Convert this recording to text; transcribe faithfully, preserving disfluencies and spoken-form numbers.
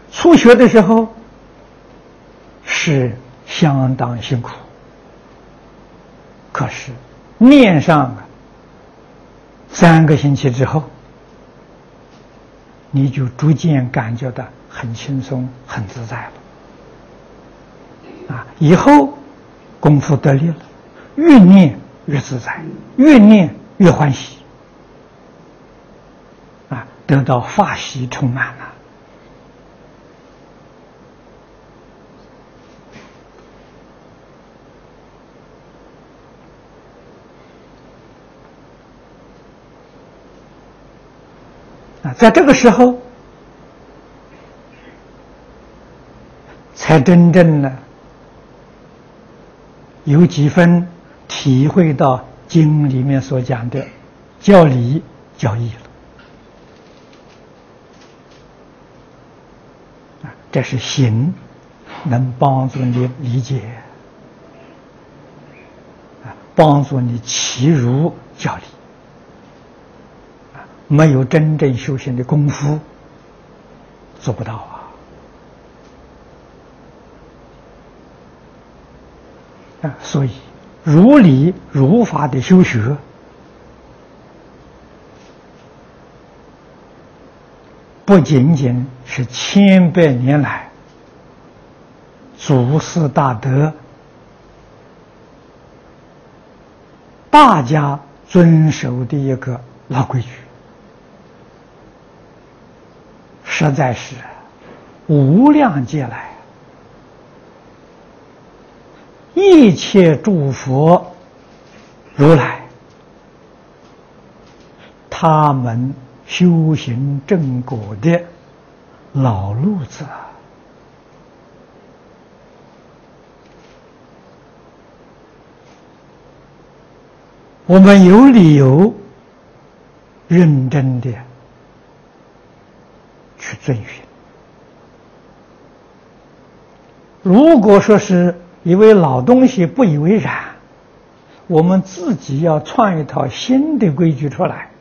初学的时候是相当辛苦，可是念上三个星期之后，你就逐渐感觉到很轻松、很自在了。啊，以后功夫得力了，越念越自在，越念越欢喜，啊，得到法喜充满了。啊，在这个时候，才真正的有几分体会到经里面所讲的教理教义了。啊，这是行能帮助你理解，啊，帮助你契入教理。没有真正修行的功夫，做不到啊！啊，所以如理如法的修学，不仅仅是千百年来祖师大德大家遵守的一个老规矩，实在是无量劫来一切诸佛如来他们修行正果的老路子啊！我们有理由认真的去遵循。如果说是因为老东西不以为然，我们自己要创一套新的规矩出来，